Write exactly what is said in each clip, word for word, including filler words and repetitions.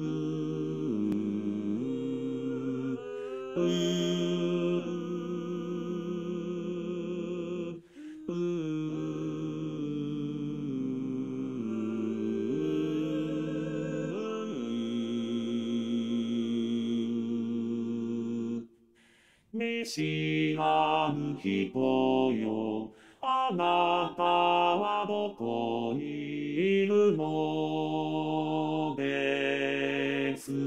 ううう見知らぬ人よ、あなたはどこにいるのです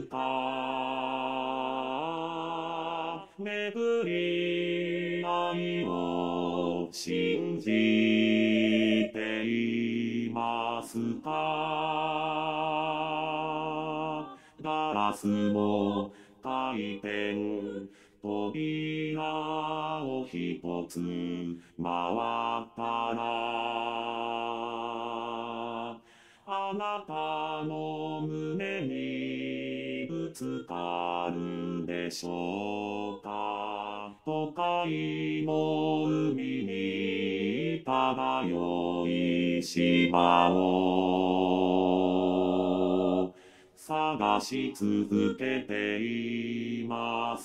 か。巡り合いを信じていますか。ガラスも回転、扉を一つ回ったら、あなたの胸にぶつかるでしょうか。都会も海に漂い島を探し続けています。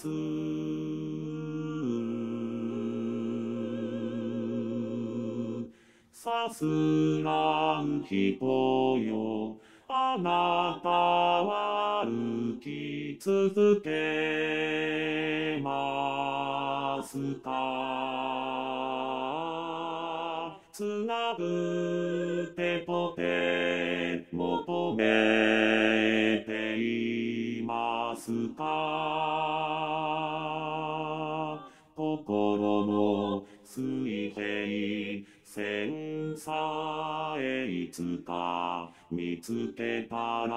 さすらう人よ、あなたは歩き続けますか。つなぐ手と手求めていますか。心の水平線さえいつか見つけたら、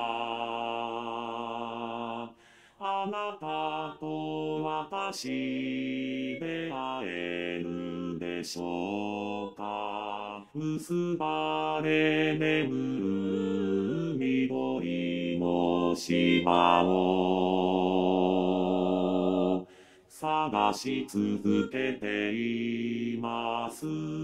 あなたと私出会えるでしょうか。結ばれ眠る緑の島を探し続けています。